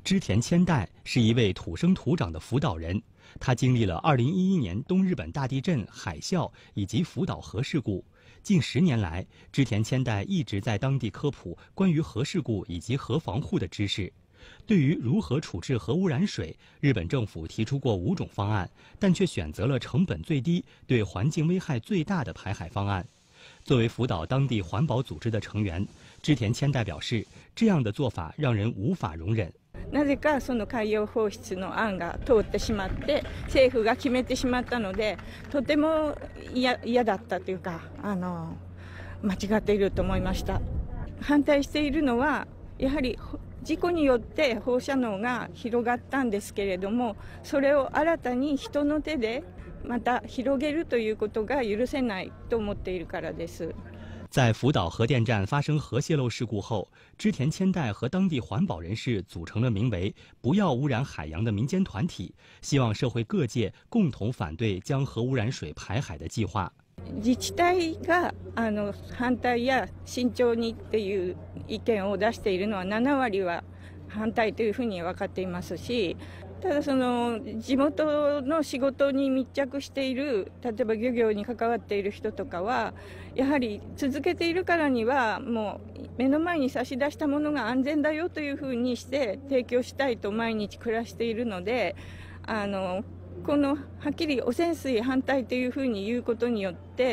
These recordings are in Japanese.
织田千代是一位土生土长的福岛人，他经历了2011年东日本大地震、海啸以及福岛核事故。近10年来，织田千代一直在当地科普关于核事故以及核防护的知识。对于如何处置核污染水，日本政府提出过5种方案，但却选择了成本最低、对环境危害最大的排海方案。作为福岛当地环保组织的成员，织田千代表示，这样的做法让人无法容忍。 なぜかその海洋放出の案が通ってしまって、政府が決めてしまったので、とても嫌だったというか、間違っていると思いました。反対しているのはやはり事故によって放射能が広がったんですけれども、それを新たに人の手でまた広げるということが許せないと思っているからです。 在福岛核电站发生核泄漏事故后，织田千代和当地环保人士组成了名为“不要污染海洋”的民间团体，希望社会各界共同反对将核污染水排海的计划。 自治体が反対や慎重にっていう意見を出しているのは7割は反対というふうに分かっていますし、ただその地元の仕事に密着している、例えば漁業に関わっている人とかはやはり続けているからにはもう目の前に差し出したものが安全だよというふうにして提供したいと毎日暮らしているので、このはっきり汚染水反対というふうに言うことによって、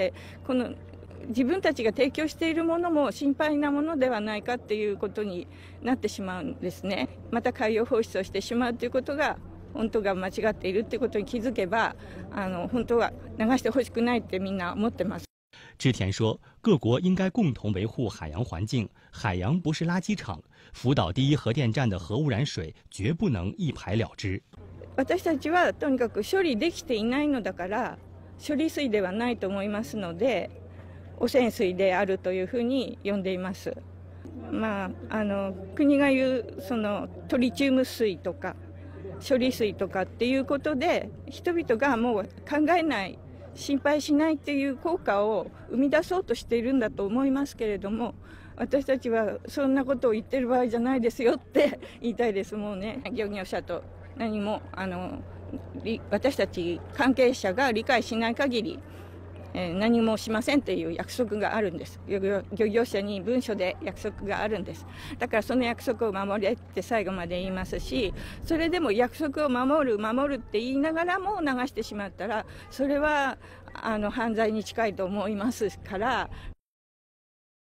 この自分たちが提供しているものも心配なものではないかっていうことになってしまうんですね。また海洋放出をしてしまうということが本当が間違っているということに気づけば、本当は流してほしくないってみんな思ってます。 织田说，各国应该共同维护海洋环境，海洋不是垃圾场，福岛第一核电站的核污染水绝不能一排了之。 私たちはとにかく処理できていないのだから処理水ではないと思いますので、汚染水であるというふうに呼んでいます。国が言うそのトリチウム水とか処理水とかっていうことで人々がもう考えない、心配しないっていう効果を生み出そうとしているんだと思いますけれども、私たちはそんなことを言ってる場合じゃないですよって言いたいです。もうね、漁業者と何も私たち関係者が理解しない限り何もしませんという約束があるんです。漁業者に文書で約束があるんです。だからその約束を守れって最後まで言いますし、それでも約束を守るって言いながらも流してしまったら、それは犯罪に近いと思いますから、